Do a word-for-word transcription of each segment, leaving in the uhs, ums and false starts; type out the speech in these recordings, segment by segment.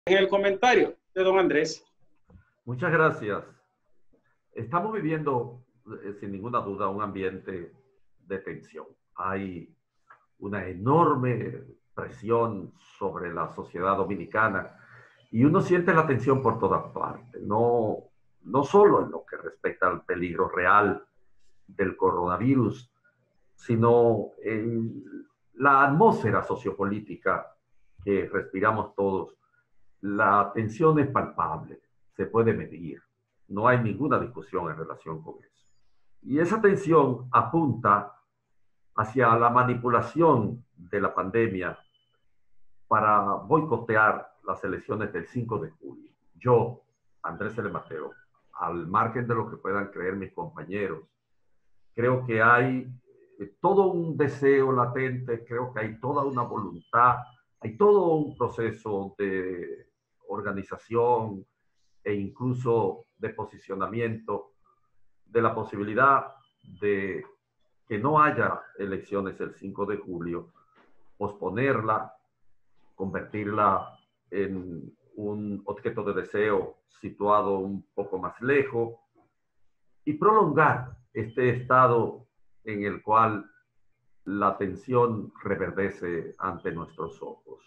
en el comentario de don Andrés. Muchas gracias. Estamos viviendo, eh, sin ninguna duda, un ambiente de tensión. Hay una enorme presión sobre la sociedad dominicana y uno siente la tensión por todas partes, no, no solo en lo que respecta al peligro real del coronavirus, sino en la atmósfera sociopolítica que respiramos todos. La tensión es palpable, se puede medir, no hay ninguna discusión en relación con eso. Y esa tensión apunta hacia la manipulación de la pandemia para boicotear las elecciones del cinco de julio. Yo, Andrés L. Mateo, al margen de lo que puedan creer mis compañeros, creo que hay todo un deseo latente, creo que hay toda una voluntad, hay todo un proceso de organización e incluso de posicionamiento de la posibilidad de que no haya elecciones el cinco de julio, posponerla, convertirla en un objeto de deseo situado un poco más lejos y prolongar este estado en el cual la tensión reverdece ante nuestros ojos.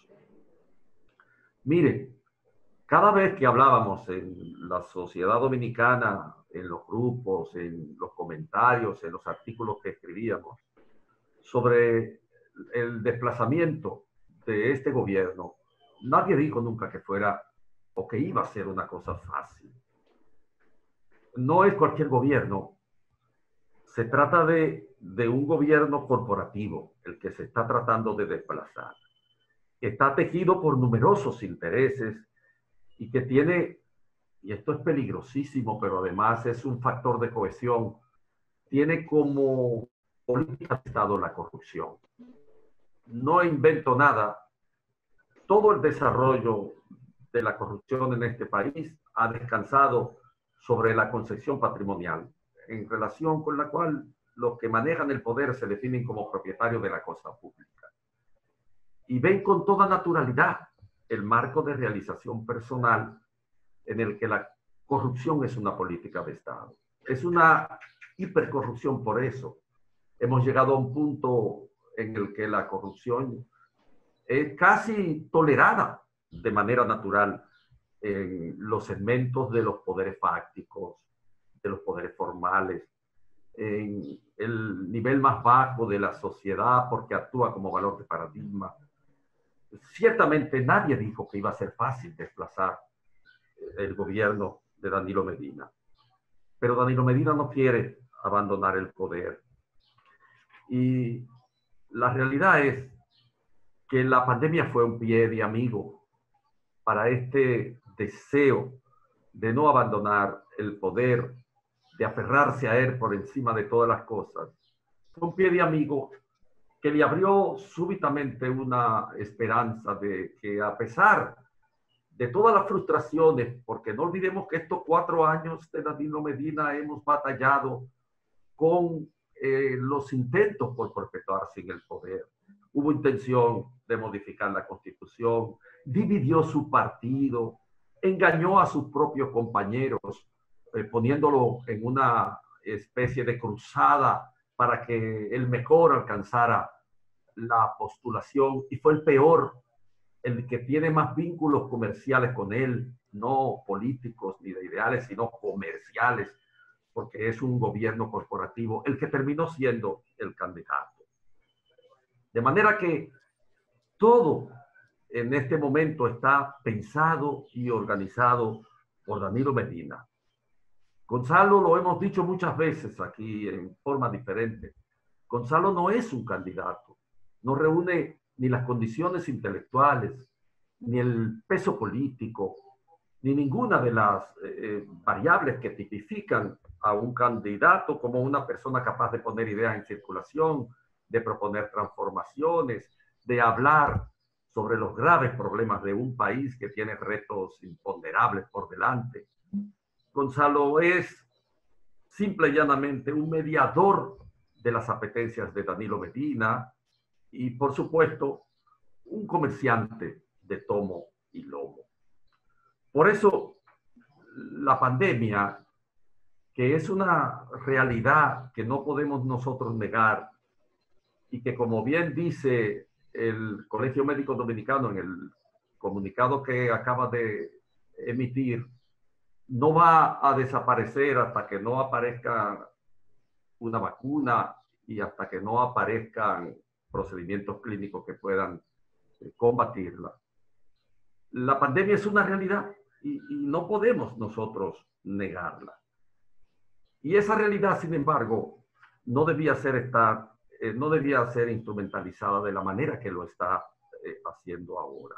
Mire, cada vez que hablábamos en la sociedad dominicana, en los grupos, en los comentarios, en los artículos que escribíamos, sobre el desplazamiento de este gobierno, nadie dijo nunca que fuera o que iba a ser una cosa fácil. No es cualquier gobierno. Se trata de, de un gobierno corporativo, el que se está tratando de desplazar. Está tejido por numerosos intereses y que tiene, y esto es peligrosísimo, pero además es un factor de cohesión, tiene como política de Estado la corrupción. No invento nada. Todo el desarrollo de la corrupción en este país ha descansado sobre la concepción patrimonial, en relación con la cual los que manejan el poder se definen como propietarios de la cosa pública. Y ven con toda naturalidad el marco de realización personal en el que la corrupción es una política de Estado. Es una hipercorrupción por eso. Hemos llegado a un punto en el que la corrupción es casi tolerada de manera natural en los segmentos de los poderes fácticos, de los poderes formales, en el nivel más bajo de la sociedad porque actúa como valor de paradigma. Ciertamente nadie dijo que iba a ser fácil desplazar el gobierno de Danilo Medina, pero Danilo Medina no quiere abandonar el poder. Y la realidad es que la pandemia fue un pie de amigo para este deseo de no abandonar el poder, de aferrarse a él por encima de todas las cosas. Fue un pie de amigo que le abrió súbitamente una esperanza de que, a pesar de todas las frustraciones, porque no olvidemos que estos cuatro años de Danilo Medina hemos batallado con eh, los intentos por perpetuarse en el poder. Hubo intención de modificar la Constitución, dividió su partido, engañó a sus propios compañeros, eh, poniéndolo en una especie de cruzada para que el mejor alcanzara la postulación, y fue el peor, el que tiene más vínculos comerciales con él, no políticos ni de ideales, sino comerciales, porque es un gobierno corporativo, el que terminó siendo el candidato. De manera que todo en este momento está pensado y organizado por Danilo Medina. Gonzalo, lo hemos dicho muchas veces aquí en forma diferente, Gonzalo no es un candidato, no reúne ni las condiciones intelectuales, ni el peso político, ni ninguna de las eh, variables que tipifican a un candidato como una persona capaz de poner ideas en circulación, de proponer transformaciones, de hablar sobre los graves problemas de un país que tiene retos imponderables por delante. Gonzalo es simple y llanamente un mediador de las apetencias de Danilo Medina y, por supuesto, un comerciante de tomo y lomo. Por eso la pandemia, que es una realidad que no podemos nosotros negar y que, como bien dice el Colegio Médico Dominicano en el comunicado que acaba de emitir, no va a desaparecer hasta que no aparezca una vacuna y hasta que no aparezcan procedimientos clínicos que puedan combatirla. La pandemia es una realidad y, y no podemos nosotros negarla. Y esa realidad, sin embargo, no debía ser, estar, eh, no debía ser instrumentalizada de la manera que lo está eh, haciendo ahora.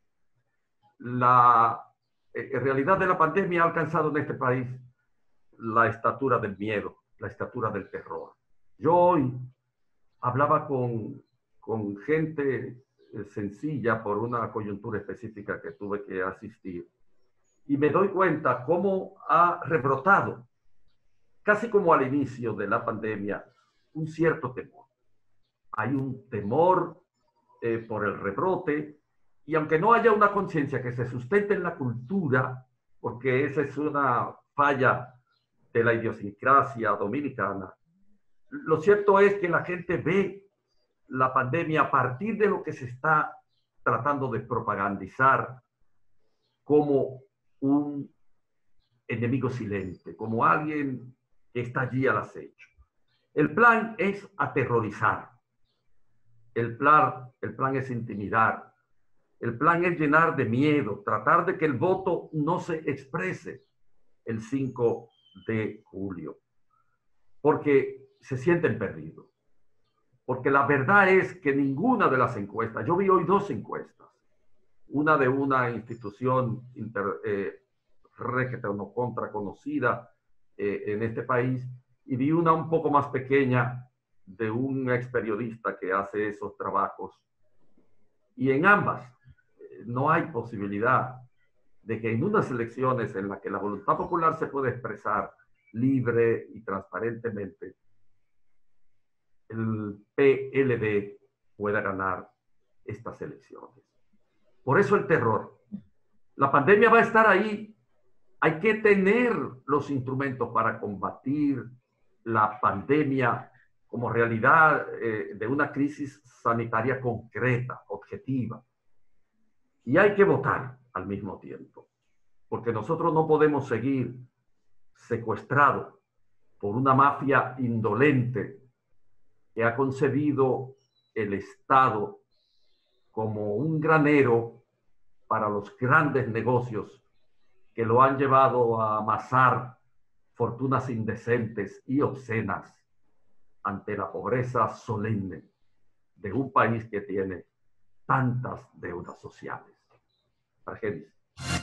La eh, realidad de la pandemia ha alcanzado en este país la estatura del miedo, la estatura del terror. Yo hoy hablaba con, con gente eh, sencilla por una coyuntura específica que tuve que asistir y me doy cuenta cómo ha rebrotado, casi como al inicio de la pandemia, un cierto temor. Hay un temor eh, por el rebrote y aunque no haya una conciencia que se sustente en la cultura, porque esa es una falla de la idiosincrasia dominicana, lo cierto es que la gente ve la pandemia a partir de lo que se está tratando de propagandizar como un enemigo silente, como alguien que está allí al acecho. El plan es aterrorizar, el plan, el plan es intimidar, el plan es llenar de miedo, tratar de que el voto no se exprese el cinco de julio, porque se sienten perdidos. Porque la verdad es que ninguna de las encuestas, yo vi hoy dos encuestas, una de una institución inter, eh, no contra conocida eh, en este país, y vi una un poco más pequeña de un ex periodista que hace esos trabajos. Y en ambas eh, no hay posibilidad de que en unas elecciones en las que la voluntad popular se puede expresar libre y transparentemente, el P L D pueda ganar estas elecciones. Por eso el terror. La pandemia va a estar ahí. Hay que tener los instrumentos para combatir la pandemia como realidad eh, de una crisis sanitaria concreta, objetiva. Y hay que votar al mismo tiempo, porque nosotros no podemos seguir secuestrados por una mafia indolente que ha concebido el Estado como un granero para los grandes negocios que lo han llevado a amasar fortunas indecentes y obscenas ante la pobreza solemne de un país que tiene tantas deudas sociales. Argenis.